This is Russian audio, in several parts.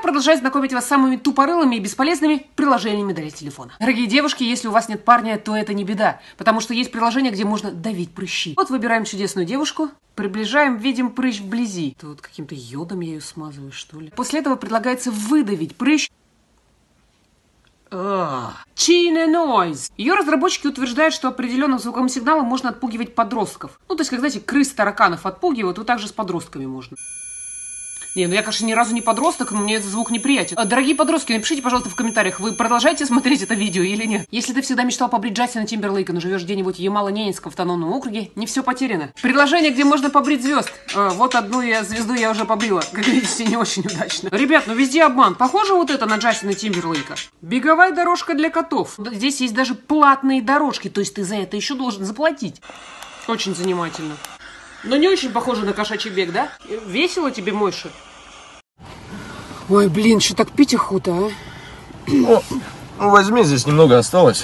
продолжает знакомить вас с самыми тупорылыми и бесполезными приложениями для телефона. Дорогие девушки, если у вас нет парня, то это не беда, потому что есть приложение, где можно давить прыщи. Вот выбираем чудесную девушку, приближаем, видим прыщ вблизи. Тут каким-то йодом я ее смазываю, что ли. После этого предлагается выдавить прыщ. China Noise. Ее разработчики утверждают, что определенным звуковым сигналом можно отпугивать подростков. Ну, то есть, как, знаете, крыс, тараканов отпугивают, вот так же с подростками можно. Не, ну я, конечно, ни разу не подросток, но мне этот звук неприятен. Дорогие подростки, напишите, пожалуйста, в комментариях, вы продолжаете смотреть это видео или нет? Если ты всегда мечтал побрить Джастина Тимберлейка, но живешь где-нибудь в Ямало-Ненецком автономном округе, не все потеряно. Предложение, где можно побрить звезд. Вот одну звезду я уже побрила. Как видите, не очень удачно. Ребят, ну везде обман. Похоже вот это на Джастина Тимберлейка? Беговая дорожка для котов. Здесь есть даже платные дорожки, то есть ты за это еще должен заплатить. Очень занимательно. Но не очень похоже на кошачий бег, да? Весело тебе, Мойша? Ой, блин, что так пить охота, а? Ну, возьми, здесь немного осталось.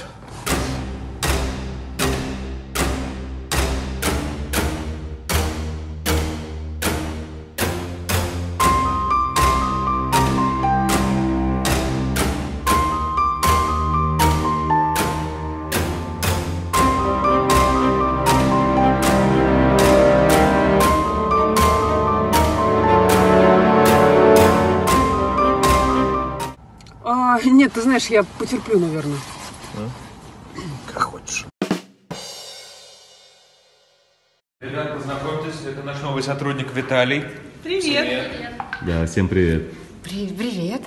Нет, ты знаешь, я потерплю, наверное. Как хочешь. Ребят, познакомьтесь, это наш новый сотрудник Виталий. Привет. Да, всем привет. Привет.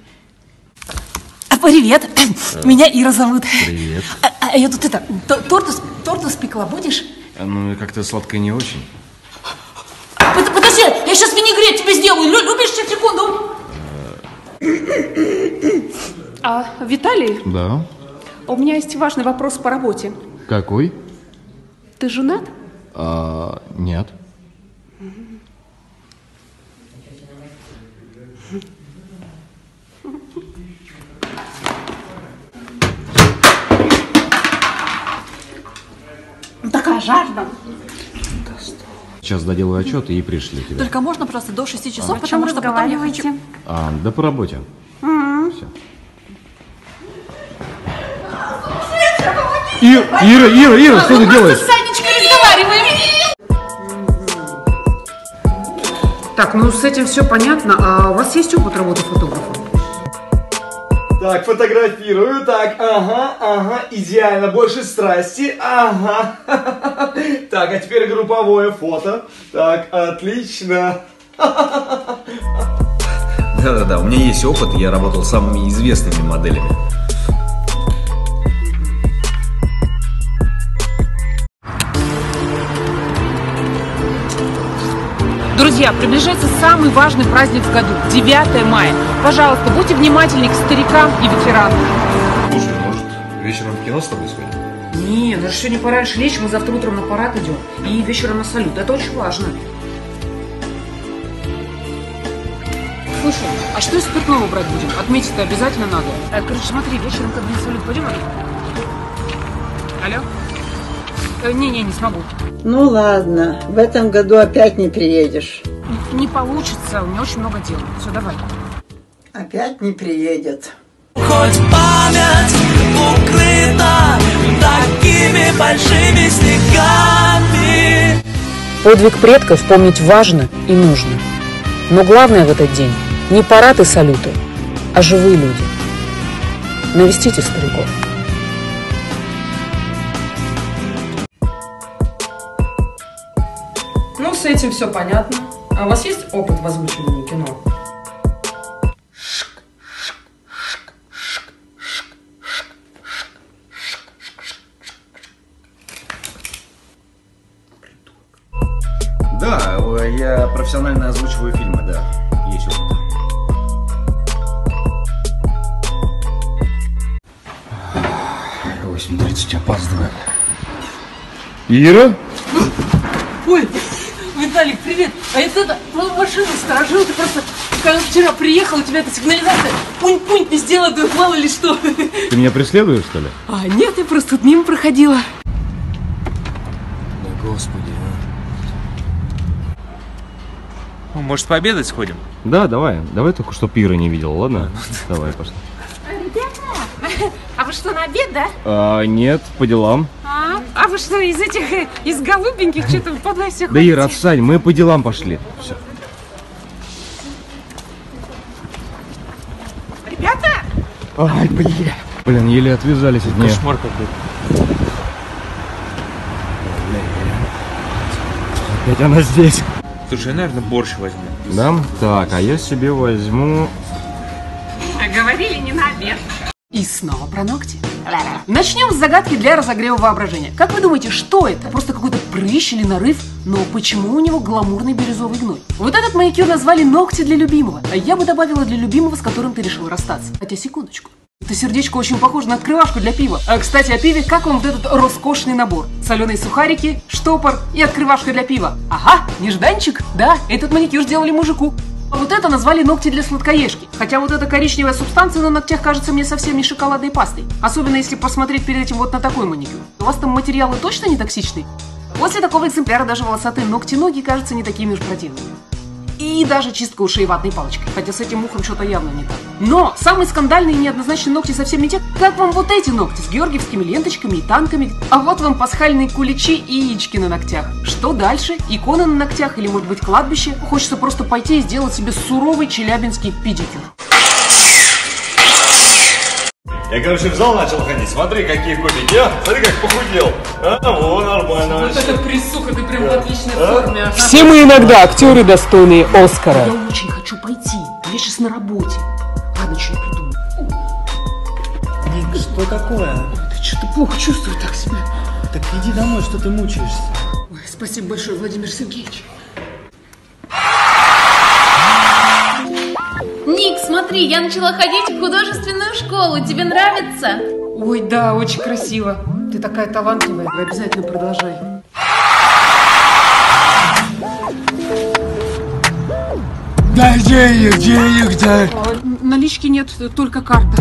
Привет. Меня Ира зовут. Привет. А я тут торт испекла будешь? Ну, как-то сладкое не очень. Подожди, я сейчас винегрет тебе сделаю. Любишь, сейчас, секунду. Виталий? Да. У меня есть важный вопрос по работе. Какой? Ты женат? Нет. Такая жажда. Сейчас доделаю отчет и пришлю тебе. Только можно просто до 6 часов, О чем потому что потом я хочу... Да по работе. Все. Ира, что ты делаешь? Мы с Санечкой разговариваем. Так, ну с этим все понятно. А у вас есть опыт работы фотографом? Так, фотографирую, так, ага, идеально, больше страсти, ага. Так, а теперь групповое фото. Так, отлично. Да, у меня есть опыт, я работал с самыми известными моделями. Друзья, приближается самый важный праздник в году – 9 мая. Пожалуйста, будьте внимательны к старикам и ветеранам. Слушай, может, вечером в кино с тобой сходим? Не, даже сегодня пораньше лечь, мы завтра утром на парад идем. И вечером на салют. Это очень важно. Слушай, а что из спиртного брать будем? Отметить-то обязательно надо. Короче, смотри, вечером, когда на салют пойдем, Алло? Не смогу. Ну ладно, в этом году опять не приедешь. Не получится, у меня очень много дел. Все, давай. Опять не приедет. Хоть память укрыта такими большими снегами. Подвиг предков помнить важно и нужно. Но главное в этот день не парад и салюты, а живые люди. Навестите стариков. Ну, с этим все понятно. А у вас есть опыт в озвучивании кино? Да, я профессионально озвучиваю фильмы, да. Есть опыт. — 8:30, опаздываю. Ира? Ой, Виталик, привет. А это машину сторожил, ты просто, когда вчера приехал, у тебя эта сигнализация пунь-пунь не сделала, да мало ли что. Ты меня преследуешь, что ли? Нет, я просто тут мимо проходила. Да господи, Может, пообедать сходим? Да, давай. Давай только, что Ира не видела, ладно? Давай, пошли. Ребята, а вы что, на обед, да? Нет, по делам. А вы что, из этих, из голубеньких, что-то подлай всех? Да, Ира, отстань, мы по делам пошли. Все. Ребята! Ай, блин, еле отвязались от нее. Кошмар какой-то. Опять она здесь. Слушай, я, наверное, борщ возьму. Да? Так, а я себе возьму... Говорили не на обед. И снова про ногти. Начнем с загадки для разогрева воображения. Как вы думаете, что это? Просто какой-то прыщ или нарыв? Но почему у него гламурный бирюзовый гной? Вот этот маникюр назвали ногти для любимого. А я бы добавила для любимого, с которым ты решил расстаться. Хотя, секундочку. Это сердечко очень похоже на открывашку для пива. А, кстати, о пиве, как вам вот этот роскошный набор? Соленые сухарики, штопор и открывашка для пива. Ага, нежданчик. Да, этот маникюр сделали мужику. А вот это назвали ногти для сладкоежки. Хотя вот эта коричневая субстанция на ногтях кажется мне совсем не шоколадной пастой. Особенно если посмотреть перед этим вот на такой маникюр. У вас там материалы точно не токсичные? После такого экземпляра даже волосатые ногти-ноги кажутся не такими уж противными. И даже чистка ушей ватной палочкой. Хотя с этим ухом что-то явно не так. Но самые скандальные и неоднозначные ногти совсем не те. Как вам вот эти ногти с георгиевскими ленточками и танками? А вот вам пасхальные куличи и яички на ногтях. Что дальше? Иконы на ногтях или, может быть, кладбище? Хочется просто пойти и сделать себе суровый челябинский педикюр. Я, короче, в зал начал ходить. Смотри, какие комики. А? Смотри, как похудел. Во, нормально. Вот это присуха, ты прям в отличной форме. Все мы иногда актеры, достойные Оскара. Я очень хочу пойти. Я сейчас на работе. Ладно, что я придумаю. Ник, что такое? Ты что-то плохо чувствую так себя. Так иди домой, что ты мучаешься. Ой, спасибо большое, Владимир Сергеевич. Ник, смотри, я начала ходить в художественную школу. Тебе нравится? Ой, да, очень красиво. Ты такая талантливая. Вы обязательно продолжай. Дай денег, дай. Налички нет, только карта.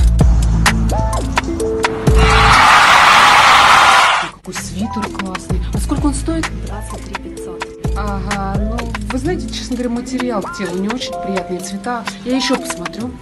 Какой свитер классный. А сколько он стоит? 23 500. Ага, ну, вы знаете, честно говоря, материал к телу не очень приятные цвета. Я еще посмотрю.